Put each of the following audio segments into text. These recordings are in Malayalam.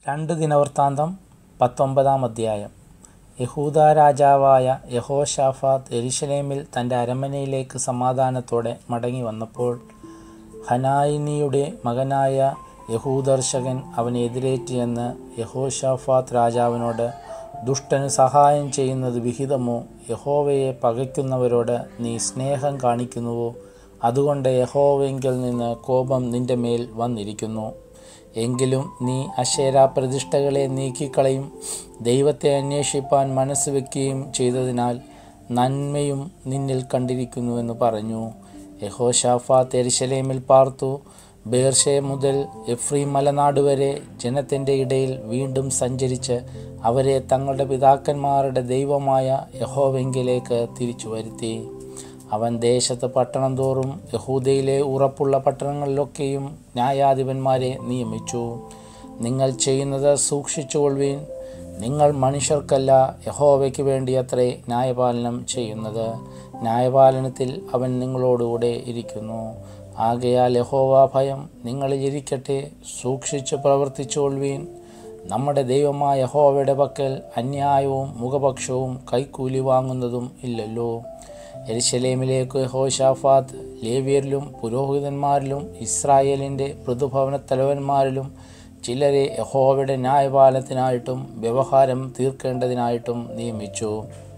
രണ്ട് ദിനവൃത്താന്തം 19-ാം അധ്യായം. യഹൂദാ രാജാവായ യഹോശാഫാത്ത് യെരുശലേമിൽ തൻ്റെ അരമനയിലേക്ക് സമാധാനത്തോടെ മടങ്ങി വന്നപ്പോൾ ഹനാനിയുടെ മകനായ യഹൂദർശകൻ അവനെ എതിരേറ്റ് ചെന്ന് യഹോശാഫാത്ത് രാജാവിനോട്, ദുഷ്ടന് സഹായം ചെയ്യുന്നത് വിഹിതമോ? യഹോവയെ പകയ്ക്കുന്നവരോട് നീ സ്നേഹം കാണിക്കുന്നുവോ? അതുകൊണ്ട് യഹോവയെങ്കിൽ നിന്ന് കോപം നിൻ്റെ മേൽ വന്നിരിക്കുന്നു. എങ്കിലും നീ അശേരാ പ്രതിഷ്ഠകളെ നീക്കിക്കളയും ദൈവത്തെ അന്വേഷിപ്പാൻ മനസ്സ് വയ്ക്കുകയും ചെയ്തതിനാൽ നന്മയും നിന്നിൽ കണ്ടിരിക്കുന്നുവെന്ന് പറഞ്ഞു. യഹോശാഫാത്ത് യെരുശലേമിൽ പാർത്തു. ബേർശേബ മുതൽ എഫ്രീം മലനാട് വരെ ജനത്തിൻ്റെ ഇടയിൽ വീണ്ടും സഞ്ചരിച്ച് അവരെ തങ്ങളുടെ പിതാക്കന്മാരുടെ ദൈവമായ യഹോവയെങ്കിലേക്ക് തിരിച്ചു വരുത്തി. അവൻ ദേശത്ത് പട്ടണം തോറും യഹൂദയിലെ ഉറപ്പുള്ള പട്ടണങ്ങളിലൊക്കെയും ന്യായാധിപന്മാരെ നിയമിച്ചു. നിങ്ങൾ ചെയ്യുന്നത് സൂക്ഷിച്ചുകൊള്ളുവിൻ. നിങ്ങൾ മനുഷ്യർക്കല്ല, യഹോവയ്ക്ക് വേണ്ടിയത്രേ ന്യായപാലനം ചെയ്യുന്നത്. ന്യായപാലനത്തിൽ അവൻ നിങ്ങളോടുകൂടെ ഇരിക്കുന്നു. ആകയാൽ യഹോവ ഭയം നിങ്ങളിൽ ഇരിക്കട്ടെ, സൂക്ഷിച്ച് പ്രവർത്തിച്ചുകൊള്ളുവിൻ. നമ്മുടെ ദൈവമായ യഹോവയുടെ പക്കൽ അന്യായവും മുഖപക്ഷവും കൈക്കൂലി വാങ്ങുന്നതും ഇല്ലല്ലോ. യെരുശലേമിലേക്ക് യഹോശാഫാത്ത് ലേവ്യരിലും പുരോഹിതന്മാരിലും ഇസ്രായേലിൻ്റെ പൃഥുഭവനത്തലവന്മാരിലും ചിലരെ യഹോവയുടെ ന്യായപാലനത്തിനായിട്ടും വ്യവഹാരം തീർക്കേണ്ടതിനായിട്ടും നിയമിച്ചു.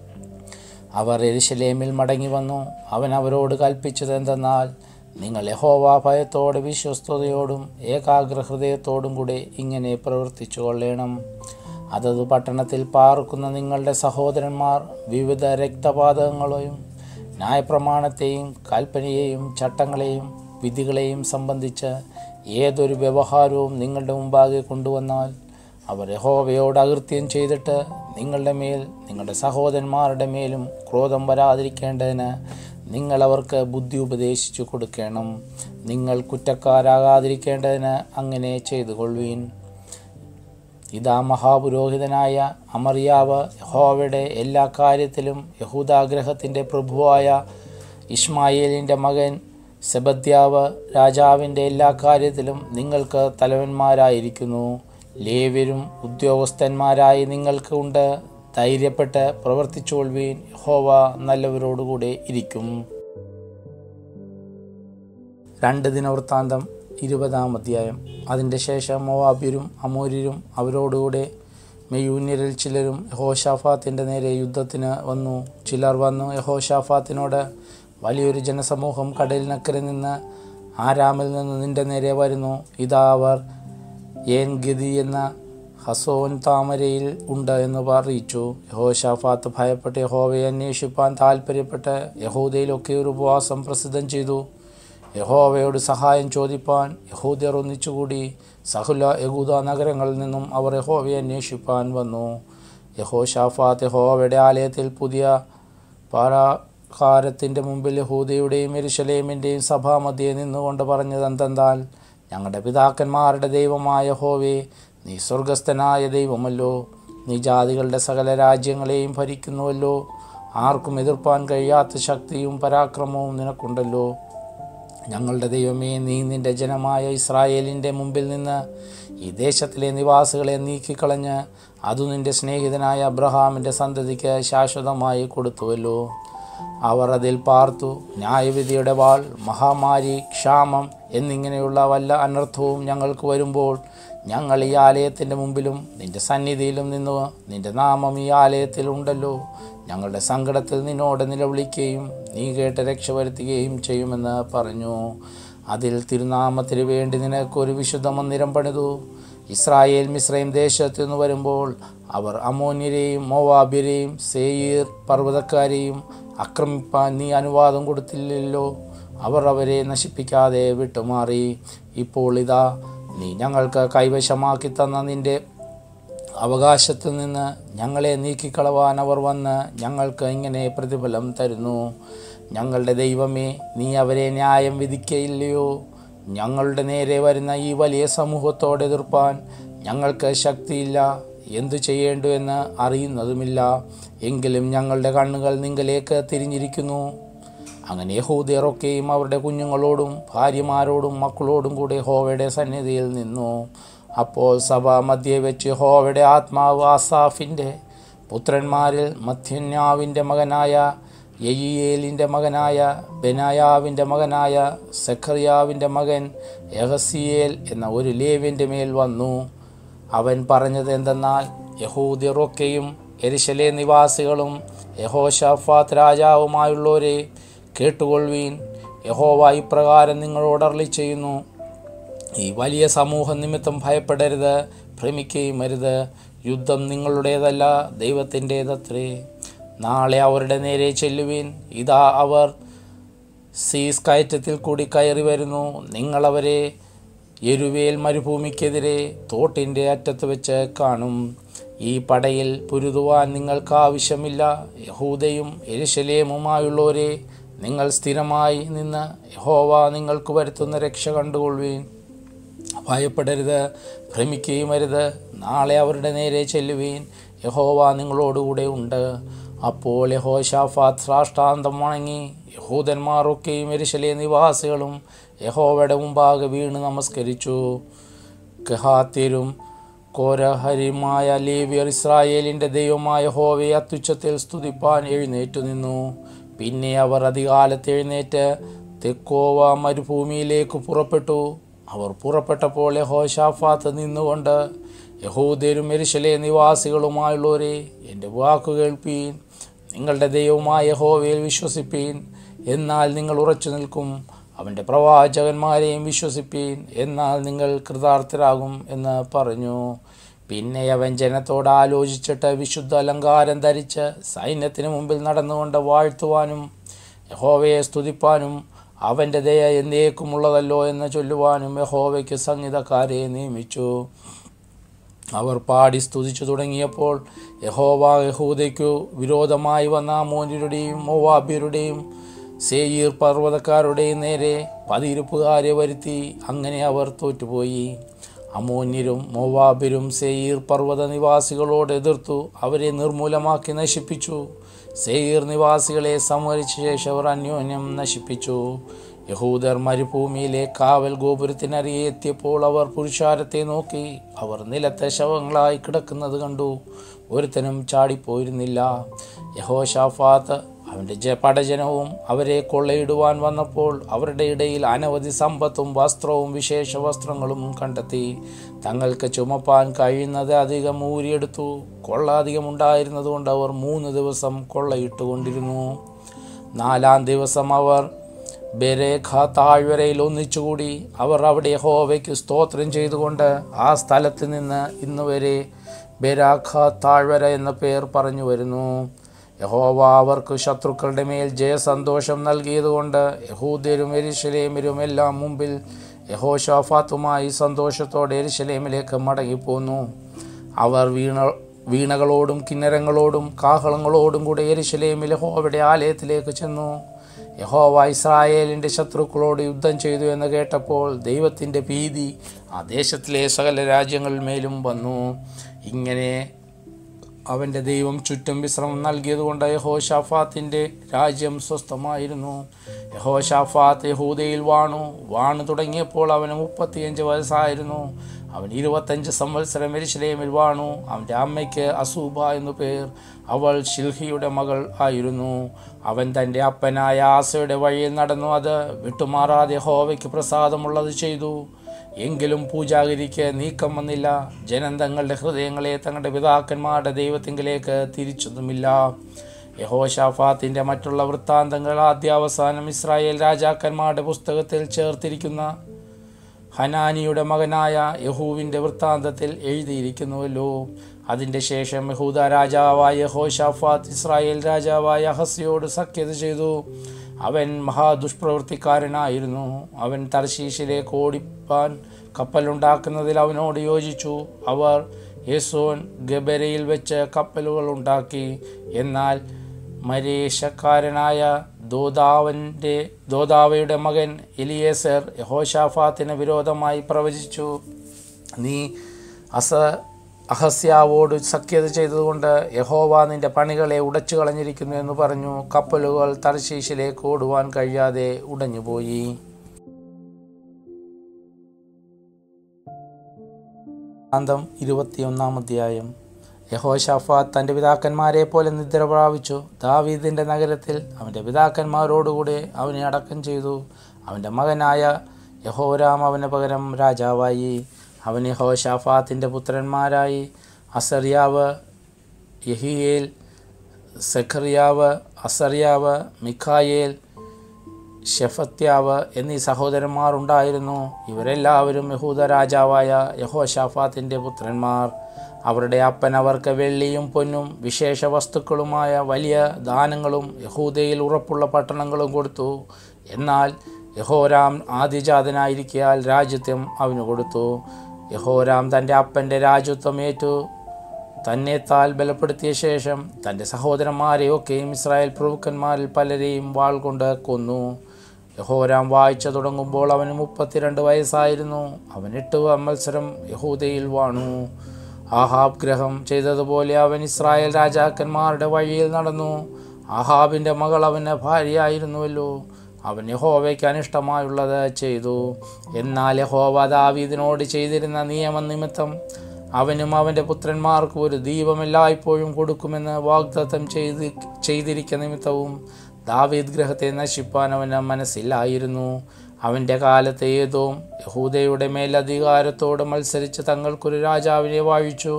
അവർ യെരുശലേമിൽ മടങ്ങി വന്നു. അവൻ അവരോട് കൽപ്പിച്ചതെന്തെന്നാൽ, നിങ്ങൾ യഹോവ ഭയത്തോടെ വിശ്വസ്തയോടും ഏകാഗ്രഹൃദയത്തോടും കൂടെ ഇങ്ങനെ പ്രവർത്തിച്ചു കൊള്ളണം. അതത് പട്ടണത്തിൽ പാർക്കുന്ന നിങ്ങളുടെ സഹോദരന്മാർ വിവിധ രക്തപാതകങ്ങളെയും ന്യായപ്രമാണത്തെയും കൽപ്പനയെയും ചട്ടങ്ങളെയും വിധികളെയും സംബന്ധിച്ച് ഏതൊരു വ്യവഹാരവും നിങ്ങളുടെ മുമ്പാകെ കൊണ്ടുവന്നാൽ അവർ യഹോവയോട് അകൃത്യം ചെയ്തിട്ട് നിങ്ങളുടെ മേൽ നിങ്ങളുടെ സഹോദരന്മാരുടെ മേലും ക്രോധം വരാതിരിക്കേണ്ടതിന് നിങ്ങൾ അവർക്ക് ബുദ്ധി ഉപദേശിച്ചു കൊടുക്കണം. നിങ്ങൾ കുറ്റക്കാരാകാതിരിക്കേണ്ടതിന് അങ്ങനെ ചെയ്തു കൊള്ളുവീൻ. ഇതാ മഹാപുരോഹിതനായ അമര്യാവ് യഹോവയുടെ എല്ലാ കാര്യത്തിലും യഹൂദാഗ്രഹത്തിൻ്റെ പ്രഭുവായ ഇശ്മായേലിൻ്റെ മകൻ സെബദ്യാവ് രാജാവിൻ്റെ എല്ലാ കാര്യത്തിലും നിങ്ങൾക്ക് തലവന്മാരായിരിക്കുന്നു. ലേവ്യരും ഉദ്യോഗസ്ഥന്മാരായി നിങ്ങൾക്ക് ഉണ്ട്. ധൈര്യപ്പെട്ട് പ്രവർത്തിച്ചുകൊള്ളുവീൻ. യഹോവ നല്ലവരോടുകൂടെ ഇരിക്കും. രണ്ട് ദിനവൃത്താന്തം 20-ാം അധ്യായം. അതിൻ്റെ ശേഷം മോവാബ്യരും അമോര്യരും അവരോടുകൂടെ മെയൂന്യരിൽ ചിലരും യഹോശാഫാത്തിൻ്റെ നേരെ യുദ്ധത്തിന് വന്നു. ചിലർ വന്നു യഹോശാഫാത്തിനോട്, വലിയൊരു ജനസമൂഹം കടലിനക്കരെ നിന്ന് ആരാമിൽ നിന്ന് നിൻ്റെ നേരെ വരുന്നു. ഇതാ അവർ ഏൻഗെദി എന്ന ഹസോൻ താമരയിൽ ഉണ്ട് എന്ന് അറിയിച്ചു. യഹോശാഫാത്ത് ഭയപ്പെട്ട് യഹോവയെ അന്വേഷിപ്പാൻ താൽപ്പര്യപ്പെട്ട് യഹൂദയിലൊക്കെ ഒരു ഉപവാസം പ്രസിദ്ധം ചെയ്തു. യഹോവയോട് സഹായം ചോദിപ്പാൻ യഹൂദർ ഒന്നിച്ചുകൂടി. സകല യഹൂദ നഗരങ്ങളിൽ നിന്നും അവർ യഹോവയെ അന്വേഷിപ്പാൻ വന്നു. യഹോശാഫാത്ത് യഹോവയുടെ ആലയത്തിൽ പുതിയ പ്രാകാരത്തിൻ്റെ മുമ്പിൽ യഹൂദയുടെയും യെരുശലേമിൻ്റെയും സഭാമധ്യേ നിന്നുകൊണ്ട് പറഞ്ഞതെന്തെന്നാൽ, ഞങ്ങളുടെ പിതാക്കന്മാരുടെ ദൈവമായ യഹോവേ, നീ സ്വർഗസ്ഥനായ ദൈവമല്ലോ. നീ ജാതികളുടെ സകല രാജ്യങ്ങളെയും ഭരിക്കുന്നുവല്ലോ. ആർക്കും എതിർപ്പാൻ കഴിയാത്ത ശക്തിയും പരാക്രമവും നിനക്കുണ്ടല്ലോ. ഞങ്ങളുടെ ദൈവമേ, നീ നിൻ്റെ ജനമായ ഇസ്രായേലിൻ്റെ മുമ്പിൽ നിന്ന് ഈ ദേശത്തിലെ നിവാസികളെ നീക്കിക്കളഞ്ഞ് അതു നിൻ്റെ സ്നേഹിതനായ അബ്രഹാമിൻ്റെ സന്തതിക്ക് ശാശ്വതമായി കൊടുത്തുവല്ലോ. അവർ അതിൽ പാർത്തു. ന്യായവിധിയുടെ വാൾ, മഹാമാരി, ക്ഷാമം എന്നിങ്ങനെയുള്ള വല്ല അനർത്ഥവും ഞങ്ങൾക്ക് വരുമ്പോൾ ഞങ്ങൾ ഈ ആലയത്തിൻ്റെ മുമ്പിലും നിൻ്റെ സന്നിധിയിലും നിന്നു നിൻ്റെ നാമം ഈ ആലയത്തിൽ ഉണ്ടല്ലോ. ഞങ്ങളുടെ സങ്കടത്തിൽ നിന്നോട് നിലവിളിക്കുകയും നീ കേട്ട് രക്ഷ വരുത്തുകയും ചെയ്യുമെന്ന് പറഞ്ഞു. അതിൽ തിരുനാമത്തിന് വേണ്ടി നിനക്കൊരു വിശുദ്ധ മന്ദിരം പണിതു. ഇസ്രായേൽ മിസ്രൈം ദേശത്തു നിന്ന് വരുമ്പോൾ അവർ അമ്മോന്യരെയും മോവാബ്യരെയും സേയീർ പർവ്വതക്കാരെയും ആക്രമിപ്പാൻ നീ അനുവാദം കൊടുത്തില്ലല്ലോ. അവർ അവരെ നശിപ്പിക്കാതെ വിട്ടുമാറി. ഇപ്പോൾ ഇതാ, നീ ഞങ്ങൾക്ക് കൈവശമാക്കി തന്ന നിൻ്റെ അവകാശത്തിൽ നിന്ന് ഞങ്ങളെ നീക്കിക്കളവാൻ അവർ വന്ന് ഞങ്ങൾക്ക് ഇങ്ങനെ പ്രതിഫലം തരുന്നു. ഞങ്ങളുടെ ദൈവമേ, നീ അവരെ ന്യായം വിധിക്കയില്ലയോ? ഞങ്ങളുടെ നേരെ വരുന്ന ഈ വലിയ സമൂഹത്തോട് എതിർപ്പാൻ ഞങ്ങൾക്ക് ശക്തിയില്ല, എന്തു ചെയ്യേണ്ടു എന്ന് അറിയുന്നതുമില്ല. എങ്കിലും ഞങ്ങളുടെ കണ്ണുകൾ നിങ്കലേക്ക് തിരിഞ്ഞിരിക്കുന്നു. അങ്ങനെ യഹൂദരൊക്കെയും അവരുടെ കുഞ്ഞുങ്ങളോടും ഭാര്യമാരോടും മക്കളോടും കൂടെ യഹോവയുടെ സന്നിധിയിൽ നിന്നു. അപ്പോൾ സഭാമധ്യേ വെച്ച് യഹോവയുടെ ആത്മാവ് ആസാഫിൻ്റെ പുത്രന്മാരിൽ മത്ഥന്യാവിൻ്റെ മകനായ യെയിയേലിൻ്റെ മകനായ ബെനായാവിൻ്റെ മകനായ സെഖറിയാവിൻ്റെ മകൻ യഹസിയേൽ എന്ന ഒരു ലേവ്യൻ്റെ മേൽ വന്നു. അവൻ പറഞ്ഞത് എന്തെന്നാൽ, യഹൂദ്യരൊക്കെയും യെരൂശലേം നിവാസികളും യഹോശാഫാത്ത് രാജാവുമായുള്ളവരെ കേട്ടുകൊള്ളുവീൻ. യഹോവ ഇപ്രകാരം നിങ്ങളോട് അരുളി ചെയ്യുന്നു, ഈ വലിയ സമൂഹം നിമിത്തം ഭയപ്പെടരുത്, ഭ്രമിക്കുകയും അരുത്. യുദ്ധം നിങ്ങളുടേതല്ല, ദൈവത്തിൻ്റേതത്രേ. നാളെ അവരുടെ നേരെ ചെല്ലുവിൻ. ഇതാ അവർ സീസ് കയറ്റത്തിൽ കൂടി കയറി വരുന്നു. നിങ്ങളവരെ യെരുവേൽ മരുഭൂമിക്കെതിരെ തോട്ടിൻ്റെ അറ്റത്ത് വെച്ച് കാണും. ഈ പടയിൽ പൊരുതുവാൻ നിങ്ങൾക്ക് ആവശ്യമില്ല. യഹൂദയും യെരൂശലേമുമായുള്ളവരെ, നിങ്ങൾ സ്ഥിരമായി നിന്ന് യഹോവ നിങ്ങൾക്ക് വരുത്തുന്ന രക്ഷ കണ്ടുകൊള്ളുവീൻ. ഭയപ്പെടരുത്, ഭ്രമിക്കുകയും അരുത്. നാളെ അവരുടെ നേരെ ചെല്ലുവീൻ. യഹോവ നിങ്ങളോടുകൂടെ ഉണ്ട്. അപ്പോൾ യഹോശാഫാത്ത് സാഷ്ടാംഗം വണങ്ങി. യഹൂദന്മാരൊക്കെയും യെരൂശലേം നിവാസികളും യഹോവയുടെ മുമ്പാകെ വീണ് നമസ്കരിച്ചു. കെഹാത്യരും കോരഹരിയുമായ ലേവ്യർ ഇസ്രായേലിൻ്റെ ദൈവമായ യഹോവയെ അത്യുച്ചത്തിൽ സ്തുതിപ്പാൻ എഴുന്നേറ്റു നിന്നു. പിന്നെ അവർ അതികാലത്ത് എഴുന്നേറ്റ് തെക്കോവ മരുഭൂമിയിലേക്ക് പുറപ്പെട്ടു. അവർ പുറപ്പെട്ടപ്പോൾ യഹോശാഫാത്ത് നിന്നുകൊണ്ട്, യഹൂദരും യെരൂശലേം നിവാസികളുമായുള്ളവരെ, എൻ്റെ വാക്കു കേൾപ്പീൻ. നിങ്ങളുടെ ദൈവമായ യഹോവയിൽ വിശ്വസിപ്പീൻ, എന്നാൽ നിങ്ങൾ ഉറച്ചു നിൽക്കും. അവൻ്റെ പ്രവാചകന്മാരെയും വിശ്വസിപ്പീൻ, എന്നാൽ നിങ്ങൾ കൃതാർത്ഥരാകും എന്ന് പറഞ്ഞു. പിന്നെ അവൻ ജനത്തോട് ആലോചിച്ചിട്ട് വിശുദ്ധ അലങ്കാരം ധരിച്ച് സൈന്യത്തിന് മുമ്പിൽ നടന്നുകൊണ്ട് വാഴ്ത്തുവാനും യഹോവയെ സ്തുതിപ്പാനും അവൻ്റെ ദയ എന്നേക്കുമുള്ളതല്ലോ എന്ന് ചൊല്ലുവാനും യഹോവയ്ക്ക് സംഗീതക്കാരെ നിയമിച്ചു. അവർ പാടി സ്തുതിച്ചു തുടങ്ങിയപ്പോൾ യഹോവ യഹൂദയ്ക്കു വിരോധമായി വന്ന അമ്മോന്യരുടെയും മോവാബ്യരുടെയും സേയീർ പർവ്വതക്കാരുടെയും നേരെ പതിയിരുപ്പുകാരെ വരുത്തി. അങ്ങനെ അവർ തോറ്റുപോയി. അമ്മോന്യരും മോവാബ്യരും സേയീർ പർവ്വത നിവാസികളോട് എതിർത്തു അവരെ നിർമൂലമാക്കി നശിപ്പിച്ചു. സേയീർ നിവാസികളെ സംഹരിച്ച ശേഷം അവർ അന്യോന്യം നശിപ്പിച്ചു. യഹൂദർ മരുഭൂമിയിലെ കാവൽ ഗോപുരത്തിനരികെ എത്തിയപ്പോൾ അവർ പുരുഷാരത്തെ നോക്കി. അവർ നിലത്തെ ശവങ്ങളായി കിടക്കുന്നത് കണ്ടു. ഒരുത്തനും ചാടിപ്പോയിരുന്നില്ല. യഹോശാഫാത്ത് അവൻ്റെ പടജനവും അവരെ കൊള്ളയിടുവാൻ വന്നപ്പോൾ അവരുടെ ഇടയിൽ അനവധി സമ്പത്തും വസ്ത്രവും വിശേഷ വസ്ത്രങ്ങളും കണ്ടെത്തി. തങ്ങൾക്ക് ചുമപ്പാൻ കഴിയുന്നത് അധികം ഊരിയെടുത്തു. കൊള്ള അധികമുണ്ടായിരുന്നതുകൊണ്ട് അവർ 3 ദിവസം കൊള്ളയിട്ടുകൊണ്ടിരുന്നു. 4-ാം ദിവസം അവർ ബെരേഖ താഴ്വരയിൽ ഒന്നിച്ചുകൂടി. അവർ അവിടെ യഹോവയ്ക്ക് സ്തോത്രം ചെയ്തുകൊണ്ട് ആ സ്ഥലത്ത് നിന്ന് ഇന്നുവരെ ബെരാഖ താഴ്വര എന്ന പേർ പറഞ്ഞു വരുന്നു. യഹോവ അവർക്ക് ശത്രുക്കളുടെ മേൽ ജയസന്തോഷം നൽകിയതുകൊണ്ട് യഹൂദ്യരും യെരൂശലേമ്യരും എല്ലാം മുമ്പിൽ യഹോശാഫാത്തുമായി സന്തോഷത്തോടെ യെരൂശലേമിലേക്ക് മടങ്ങിപ്പോന്നു. അവർ വീണകളോടും കിന്നരങ്ങളോടും കാഹളങ്ങളോടും കൂടെ യെരൂശലേമിൽ യഹോവയുടെ ആലയത്തിലേക്ക് ചെന്നു. യഹോവ ഇസ്രായേലിൻ്റെ ശത്രുക്കളോട് യുദ്ധം ചെയ്തു എന്ന് കേട്ടപ്പോൾ ദൈവത്തിൻ്റെ ഭീതി ആ ദേശത്തിലെ സകല രാജ്യങ്ങളിന്മേലും വന്നു. ഇങ്ങനെ അവൻ്റെ ദൈവം ചുറ്റും വിശ്രമം നൽകിയതുകൊണ്ട് യഹോശാഫാത്തിൻ്റെ രാജ്യം സ്വസ്ഥമായിരുന്നു. യഹോശാഫാത്ത് യഹൂദയിൽ വാണു തുടങ്ങിയപ്പോൾ അവന് 35 വയസ്സായിരുന്നു. അവൻ 25 സംവത്സരം യെരൂശലേമിൽ വാണു. അവൻ്റെ അമ്മയ്ക്ക് അസൂബ എന്നു പേർ. അവൾ ശിൽഹിയുടെ മകൾ ആയിരുന്നു. അവൻ തൻ്റെ അപ്പനായ ആസയുടെ വഴിയിൽ നടന്നു. അത് വിട്ടുമാറാതെ യഹോവയ്ക്ക് പ്രസാദമുള്ളത് ചെയ്തു. എങ്കിലും പൂജാഗിരിക്ക് നീക്കം വന്നില്ല. ജനം തങ്ങളുടെ ഹൃദയങ്ങളെ തങ്ങളുടെ പിതാക്കന്മാരുടെ ദൈവത്തിങ്കിലേക്ക് തിരിച്ചൊന്നുമില്ല. യഹോശാഫാത്തിൻ്റെ മറ്റുള്ള വൃത്താന്തങ്ങൾ ആദ്യാവസാനം ഇസ്രായേൽ രാജാക്കന്മാരുടെ പുസ്തകത്തിൽ ചേർത്തിരിക്കുന്ന ഹനാനിയുടെ മകനായ യഹൂവിൻ്റെ വൃത്താന്തത്തിൽ എഴുതിയിരിക്കുന്നുവല്ലോ. അതിൻ്റെ ശേഷം യഹൂദ രാജാവായ യഹോശാഫാത്ത് ഇസ്രായേൽ രാജാവായ അഹസ്യയോട് സഖ്യത ചെയ്തു. അവൻ മഹാദുഷ്പ്രവൃത്തിക്കാരനായിരുന്നു. അവൻ തർശീശിലേക്ക് ഓടിപ്പാൻ കപ്പലുണ്ടാക്കുന്നതിൽ അവനോട് യോജിച്ചു. അവർ യെസോൻ ഗബരയിൽ വെച്ച് കപ്പലുകൾ ഉണ്ടാക്കി. എന്നാൽ മരേശക്കാരനായ ദോദാവയുടെ മകൻ എലിയേസർ യഹോശാഫാത്തിന് വിരോധമായി പ്രവചിച്ചു. നീ അഹസ്യാവോട് സഖ്യത ചെയ്തതുകൊണ്ട് യഹോവ നിന്റെ പണികളെ ഉടച്ചു കളഞ്ഞിരിക്കുന്നു എന്ന് പറഞ്ഞു. കപ്പലുകൾ തർശീശിലേക്ക് ഓടുവാൻ കഴിയാതെ ഉടഞ്ഞുപോയി. അന്തം 21 അധ്യായം. യഹോശാഫാത്ത് തൻ്റെ പിതാക്കന്മാരെ പോലെ നിദ്ര പ്രാപിച്ചു. ദാവീദിൻ്റെ നഗരത്തിൽ അവൻ്റെ പിതാക്കന്മാരോടുകൂടെ അവനെ അടക്കം ചെയ്തു. അവൻ്റെ മകനായ യഹോരാം അവന് പകരം രാജാവായി. അവൻ യഹോശാഫാത്തിൻ്റെ പുത്രന്മാരായി അസര്യാവ്, യഹിയേൽ, സെഖറിയാവ്, അസര്യാവ്, മിഖായേൽ, ഷെഫത്യാവ് എന്നീ സഹോദരന്മാർ ഉണ്ടായിരുന്നു. ഇവരെല്ലാവരും യഹൂദ രാജാവായ യഹോശാഫാത്തിൻ്റെ പുത്രന്മാർ. അവരുടെ അപ്പൻ അവർക്ക് വെള്ളിയും പൊന്നും വിശേഷ വസ്തുക്കളുമായ വലിയ ദാനങ്ങളും യഹൂദയിൽ ഉറപ്പുള്ള പട്ടണങ്ങളും കൊടുത്തു. എന്നാൽ യഹോരാം ആദ്യജാതനായിരിക്കയാൽ രാജ്യത്വം അവന് കൊടുത്തു. യഹോരാം തൻ്റെ അപ്പൻ്റെ രാജ്യത്വം ഏറ്റു തന്നെത്താൽ ബലപ്പെടുത്തിയ ശേഷം തൻ്റെ സഹോദരന്മാരെയൊക്കെയും ഇസ്രായേൽ പ്രഭുക്കന്മാരിൽ പലരെയും വാൾ കൊണ്ട് കൊന്നു. യഹോരാം വാഴ്ച തുടങ്ങുമ്പോൾ അവന് 32 വയസ്സായിരുന്നു. അവൻ 8 സംവത്സരം യഹൂദയിൽ വാണു. ആഹാബ് ഗ്രഹം ചെയ്തതുപോലെ അവൻ ഇസ്രായേൽ രാജാക്കന്മാരുടെ വഴിയിൽ നടന്നു. ആഹാബിൻ്റെ മകൾ അവന് ഭാര്യയായിരുന്നുവല്ലോ. അവൻ യഹോവയ്ക്ക് അനിഷ്ടമായുള്ളത് ചെയ്തു. എന്നാൽ യഹോവ ദാവീദിനോട് ചെയ്തിരുന്ന നിയമനിമിത്തം അവനും അവൻ്റെ പുത്രന്മാർക്കും ഒരു ദീപം എല്ലായ്പ്പോഴും കൊടുക്കുമെന്ന് വാഗ്ദത്തം ചെയ്തിരിക്കുന്ന നിമിത്തവും ദാവീദ് ഗ്രഹത്തെ നശിപ്പാൻ അവന് മനസ്സിലായിരുന്നു. അവൻ്റെ കാലത്ത് ഏദോം യഹൂദയുടെ മേലധികാരത്തോട് മത്സരിച്ച് തങ്ങൾക്കൊരു രാജാവിനെ വാഴിച്ചു.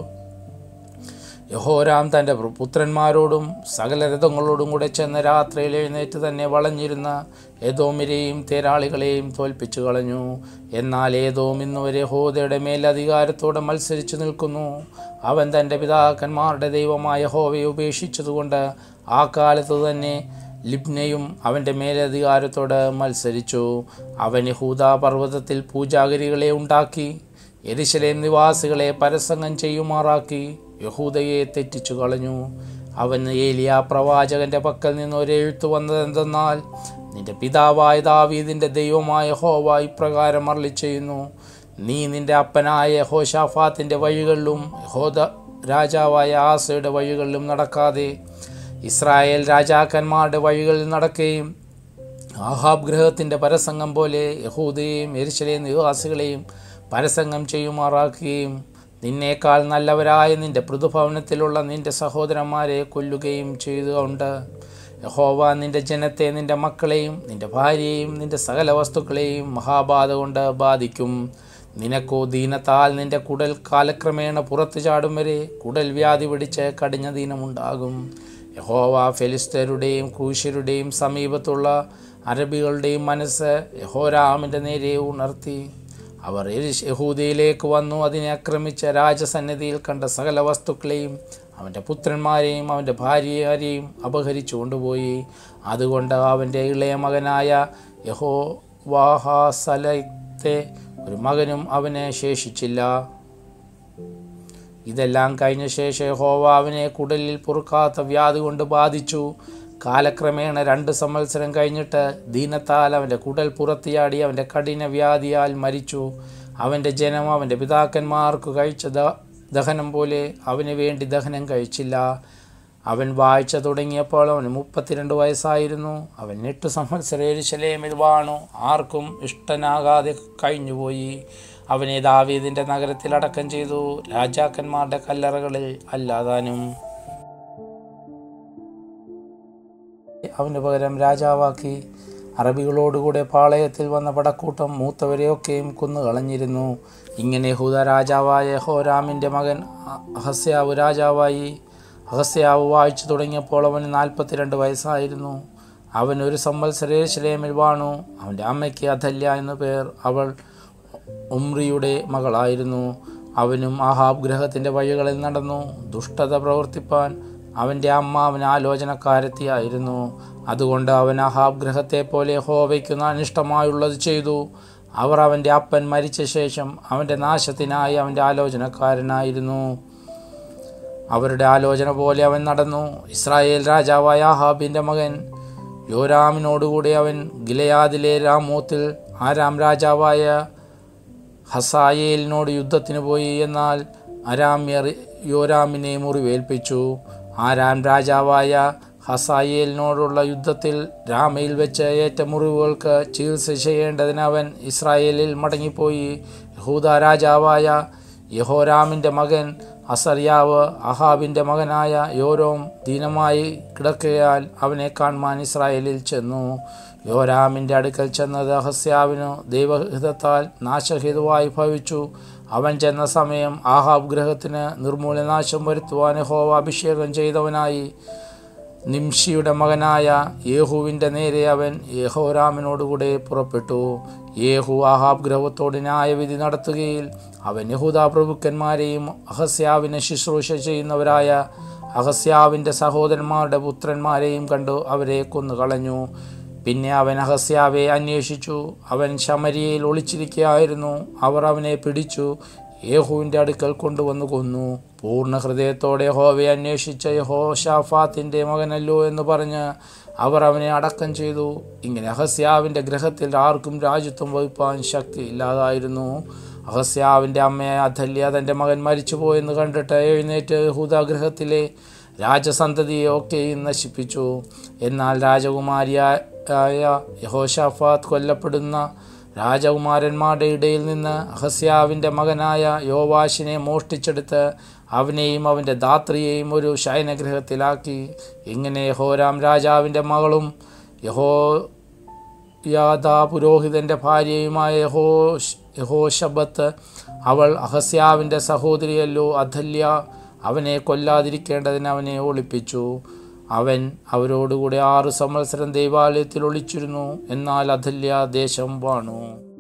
യഹോരാം തൻ്റെ പുത്രന്മാരോടും സകല രഥങ്ങളോടും കൂടെ ചെന്ന് രാത്രിയിൽ എഴുന്നേറ്റ് തന്നെ വളഞ്ഞിരുന്ന ഏദോമിനെയും തേരാളികളെയും തോൽപ്പിച്ചു കളഞ്ഞു. എന്നാൽ ഏദോം ഇന്നുവരെ യഹോവയുടെ മേലധികാരത്തോടെ മത്സരിച്ചു നിൽക്കുന്നു. അവൻ തൻ്റെ പിതാക്കന്മാരുടെ ദൈവമായ യഹോവയെ ഉപേക്ഷിച്ചതുകൊണ്ട് ആ കാലത്ത് തന്നെ ലിബ്നയും അവൻ്റെ മേലധികാരത്തോട് മത്സരിച്ചു. അവൻ യഹൂദാ പർവ്വതത്തിൽ പൂജാഗിരികളെ ഉണ്ടാക്കി യെരൂശലേം നിവാസികളെ പരസംഗം ചെയ്യുമാറാക്കി യഹൂദയെ തെറ്റിച്ചു കളഞ്ഞു. അവൻ ഏലിയാ പ്രവാചകൻ്റെ പക്കൽ നിന്ന് ഒരെഴുത്ത് വന്നതെന്തെന്നാൽ, നിന്റെ പിതാവായ ദാവീദിൻ്റെ ദൈവമായ യഹോവ ഇപ്രകാരം അരുളിച്ചെയ്യുന്നു, നീ നിന്റെ അപ്പനായ യഹോശാഫാത്തിൻ്റെ വഴികളിലും യഹൂദ രാജാവായ ആസയുടെ വഴികളിലും നടക്കാതെ ഇസ്രായേൽ രാജാക്കന്മാരുടെ വഴികളിൽ നടക്കുകയും ആഹാബ് ഗ്രഹത്തിൻ്റെ പരസംഗം പോലെ യഹൂദയെയും യെരൂശലേം നിവാസികളെയും പരസംഗം ചെയ്യുമാറാക്കുകയും നിന്നേക്കാൾ നല്ലവരായ നിന്റെ പൃഥുഭവനത്തിലുള്ള നിന്റെ സഹോദരന്മാരെ കൊല്ലുകയും ചെയ്തുകൊണ്ട് യഹോവ നിന്റെ ജനത്തെ, നിന്റെ മക്കളെയും നിന്റെ ഭാര്യയെയും നിന്റെ സകല വസ്തുക്കളെയും മഹാബാധ കൊണ്ട് ബാധിക്കും. നിനക്കോ ദീനത്താൽ നിന്റെ കുടൽ കാലക്രമേണ പുറത്തു ചാടും വരെ കുടൽ വ്യാധി പിടിച്ച് കടിഞ്ഞ ദീനമുണ്ടാകും. യഹോവ ഫെലിസ്ത്യരുടെയും ക്രൂശ്യരുടെയും സമീപത്തുള്ള അറബികളുടെയും മനസ്സ് യഹോരാമിൻ്റെ നേരെ ഉണർത്തി. അവർ യഹൂദയിലേക്ക് വന്നു. അതിനെ ആക്രമിച്ച രാജസന്നിധിയിൽ കണ്ട സകല വസ്തുക്കളെയും അവൻ്റെ പുത്രന്മാരെയും അവൻ്റെ ഭാര്യമാരെയും അപഹരിച്ചു കൊണ്ടുപോയി. അതുകൊണ്ട് അവൻ്റെ ഇളയ മകനായ യഹോവാഹാസലത്തെ ഒരു മകനും അവന് ശേഷിച്ചില്ല. ഇതെല്ലാം കഴിഞ്ഞ ശേഷം യഹോവ അവനെ കുടലിൽ പൊറുക്കാത്ത വ്യാധി കൊണ്ട് ബാധിച്ചു. കാലക്രമേണ 2 സംവത്സരം കഴിഞ്ഞിട്ട് ദീനത്താൽ അവൻ്റെ കുടൽ പുറത്തിയാടി അവൻ്റെ കഠിന വ്യാധിയാൽ മരിച്ചു. അവൻ്റെ ജനം അവൻ്റെ പിതാക്കന്മാർക്ക് കഴിച്ച ദഹനം പോലെ അവന് വേണ്ടി ദഹനം കഴിച്ചില്ല. അവൻ വാഴ്ച തുടങ്ങിയപ്പോൾ അവന് 32 വയസ്സായിരുന്നു. അവൻ 8 സംവത്സരം യെരൂശലേമിൽ വാണു. ആർക്കും ഇഷ്ടനാകാതെ കഴിഞ്ഞുപോയി. അവനെ ദാവീദിൻ്റെ നഗരത്തിൽ അടക്കം ചെയ്തു, രാജാക്കന്മാരുടെ കല്ലറകളിൽ അല്ലാതാനും. അവന് പകരം രാജാവാക്കി. അറബികളോടുകൂടെ പാളയത്തിൽ വന്ന പടക്കൂട്ടം മൂത്തവരെയൊക്കെയും കൊന്നുകളഞ്ഞിരുന്നു. ഇങ്ങനെ യഹൂദ രാജാവായ യഹോരാമിൻ്റെ മകൻ അഹസ്യാവ് രാജാവായി. അഹസ്യാവ് വാഴ്ച തുടങ്ങിയപ്പോൾ അവന് 42 വയസ്സായിരുന്നു. അവൻ 1 സംവത്സരം യെരൂശലേമിൽ വാണു. അവൻ്റെ അമ്മയ്ക്ക് അഥല്യ എന്നു പേർ. അവൾ ഉമ്രിയുടെ മകളായിരുന്നു. അവനും ആഹാബ് ഗ്രഹത്തിൻ്റെ വഴികളിൽ നടന്നു. ദുഷ്ടത പ്രവർത്തിപ്പാൻ അവൻ്റെ അമ്മ അവന് ആലോചനക്കാരത്തിയായിരുന്നു. അതുകൊണ്ട് അവൻ ആഹാബ് ഗ്രഹത്തെ പോലെ യഹോവയ്ക്ക് അനിഷ്ടമായുള്ളത് ചെയ്തു. അവർ അവൻ്റെ അപ്പൻ മരിച്ച ശേഷം അവൻ്റെ നാശത്തിനായി അവൻ്റെ ആലോചനക്കാരനായിരുന്നു. അവരുടെ ആലോചന പോലെ അവൻ നടന്നു. ഇസ്രായേൽ രാജാവായ ആഹാബിൻ്റെ മകൻ യോരാമിനോടുകൂടി അവൻ ഗിലെയാദിലെ രാമോത്തിൽ ആരാം രാജാവായ ഹസായേലിനോട് യുദ്ധത്തിന് പോയി. എന്നാൽ അരാമ്യർ യോരാമിനെ മുറിവേൽപ്പിച്ചു. ആരാം രാജാവായ ഹസായേലിനോടുള്ള യുദ്ധത്തിൽ രാമയിൽ വെച്ച് ഏറ്റ മുറിവുകൾക്ക് ചികിത്സ ചെയ്യേണ്ടതിന് അവൻ ഇസ്രായേലിൽ മടങ്ങിപ്പോയി. യഹൂദ രാജാവായ യഹോരാമിൻ്റെ മകൻ അസര്യാവ് അഹാബിൻ്റെ മകനായ യോരോം ദീനമായി കിടക്കയാൽ അവനെ കാണുവാൻ ഇസ്രായേലിൽ ചെന്നു. യോരാമിൻ്റെ അടുക്കൽ ചെന്നത് അഹസ്യാവിനു ദൈവഹിതത്താൽ നാശഹേതുവായി ഭവിച്ചു. അവൻ ചെന്ന സമയം ആഹാബ് ഗൃഹത്തിന് നിർമൂലനാശം വരുത്തുവാൻ യഹോവ അഭിഷേകം ചെയ്തവനായി നിംഷിയുടെ മകനായ യേഹുവിൻ്റെ നേരെ അവൻ യഹോരാമിനോടുകൂടെ പുറപ്പെട്ടു. യേഹു ആഹാബ് ഗൃഹത്തോട് ന്യായവിധി നടത്തുകയിൽ അവൻ യഹൂദാ പ്രഭുക്കന്മാരെയും അഹസ്യാവിനെ ശുശ്രൂഷ ചെയ്യുന്നവരായ അഹസ്യാവിൻ്റെ സഹോദരന്മാരുടെ പുത്രന്മാരെയും കണ്ടു അവരെ കൊന്നുകളഞ്ഞു. പിന്നെ അവൻ അഹസ്യാവെ അന്വേഷിച്ചു. അവൻ ശമര്യയിൽ ഒളിച്ചിരിക്കുകയായിരുന്നു. അവർ അവനെ പിടിച്ചു യേഹുവിൻ്റെ അടുക്കൽ കൊണ്ടുവന്നു കൊന്നു. പൂർണ്ണ ഹൃദയത്തോടെ യഹോവയെ അന്വേഷിച്ച യഹോശാഫാത്തിൻ്റെ മകനല്ലോ എന്ന് പറഞ്ഞ് അവർ അവനെ അടക്കം ചെയ്തു. ഇങ്ങനെ അഹസ്യാവിൻ്റെ ഗൃഹത്തിൽ ആർക്കും രാജ്യത്വം വഹിപ്പാൻ ശക്തി ഇല്ലാതായിരുന്നു. അഹസ്യാവിൻ്റെ അമ്മയായ അഥല്യ തൻ്റെ മകൻ മരിച്ചുപോയെന്ന് കണ്ടിട്ട് എഴുന്നേറ്റ് യഹൂദാഗൃഹത്തിലെ രാജസന്തതിയെ ഒക്കെയും നശിപ്പിച്ചു. എന്നാൽ രാജകുമാരിയായ യഹോശാഫാത്ത് കൊല്ലപ്പെടുന്ന രാജകുമാരന്മാരുടെ ഇടയിൽ നിന്ന് അഹസ്യാവിൻ്റെ മകനായ യോവാശിനെ മോഷ്ടിച്ചെടുത്ത് അവനെയും അവൻ്റെ ധാത്രിയെയും ഒരു ശയനഗൃഹത്തിലാക്കി. ഇങ്ങനെ യഹോരാം രാജാവിൻ്റെ മകളും യഹോയാദാ പുരോഹിതൻ്റെ ഭാര്യയുമായ യഹോശബത്ത്, അവൾ അഹസ്യാവിൻ്റെ സഹോദരിയല്ലോ അഥല്യ, അവനെ കൊല്ലാതിരിക്കേണ്ടതിന് അവനെ ഒളിപ്പിച്ചു. അവൻ അവരോടുകൂടെ 6 സംവത്സരം ദൈവാലയത്തിൽ ഒളിച്ചിരുന്നു. എന്നാൽ അഥല്യ ദേശം വാണു.